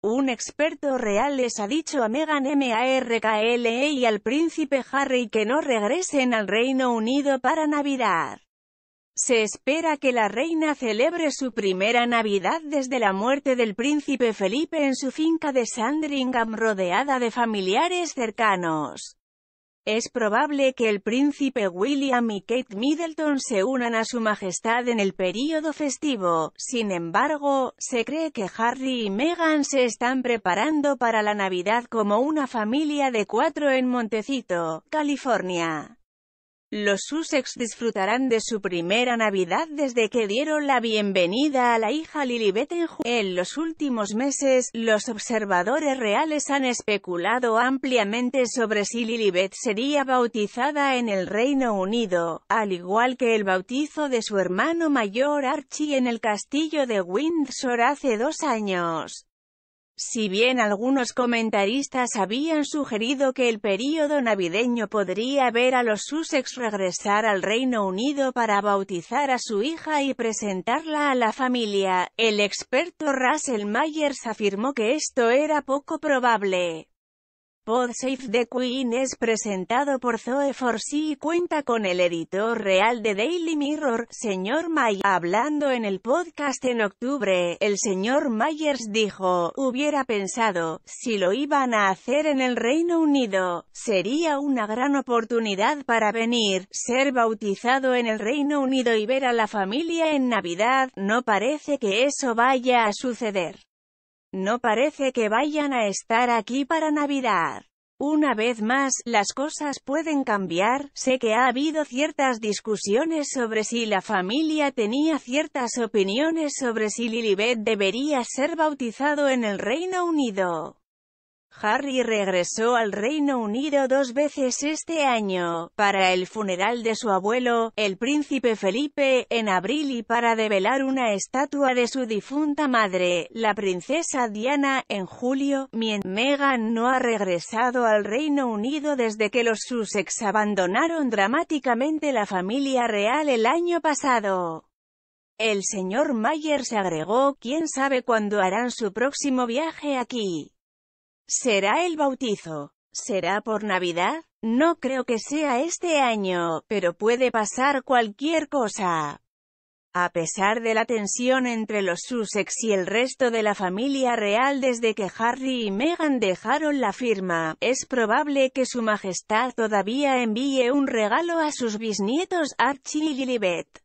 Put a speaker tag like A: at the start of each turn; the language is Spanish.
A: Un experto real les ha dicho a Meghan Markle y al príncipe Harry que no regresen al Reino Unido para Navidad. Se espera que la reina celebre su primera Navidad desde la muerte del príncipe Felipe en su finca de Sandringham rodeada de familiares cercanos. Es probable que el príncipe William y Kate Middleton se unan a su majestad en el período festivo. Sin embargo, se cree que Harry y Meghan se están preparando para la Navidad como una familia de 4 en Montecito, California. Los Sussex disfrutarán de su primera Navidad desde que dieron la bienvenida a la hija Lilibet en los últimos meses. Los observadores reales han especulado ampliamente sobre si Lilibet sería bautizada en el Reino Unido, al igual que el bautizo de su hermano mayor Archie en el castillo de Windsor hace 2 años. Si bien algunos comentaristas habían sugerido que el período navideño podría ver a los Sussex regresar al Reino Unido para bautizar a su hija y presentarla a la familia, el experto Russell Myers afirmó que esto era poco probable. Pod Save the Queen es presentado por Zoe Forsey y cuenta con el editor real de Daily Mirror, Sr. Myers. Hablando en el podcast en octubre, el Sr. Myers dijo: "Hubiera pensado, si lo iban a hacer en el Reino Unido, sería una gran oportunidad para venir, ser bautizado en el Reino Unido y ver a la familia en Navidad. No parece que eso vaya a suceder. No parece que vayan a estar aquí para Navidad". Una vez más, las cosas pueden cambiar. Sé que ha habido ciertas discusiones sobre si la familia tenía ciertas opiniones sobre si Lilibet debería ser bautizado en el Reino Unido. Harry regresó al Reino Unido 2 veces este año, para el funeral de su abuelo, el príncipe Felipe, en abril y para develar una estatua de su difunta madre, la princesa Diana, en julio. Meghan no ha regresado al Reino Unido desde que los Sussex abandonaron dramáticamente la familia real el año pasado. El Sr. Myers agregó: "¿Quién sabe cuándo harán su próximo viaje aquí? ¿Será el bautizo? ¿Será por Navidad? No creo que sea este año, pero puede pasar cualquier cosa". A pesar de la tensión entre los Sussex y el resto de la familia real desde que Harry y Meghan dejaron la firma, es probable que su majestad todavía envíe un regalo a sus bisnietos Archie y Lilibet.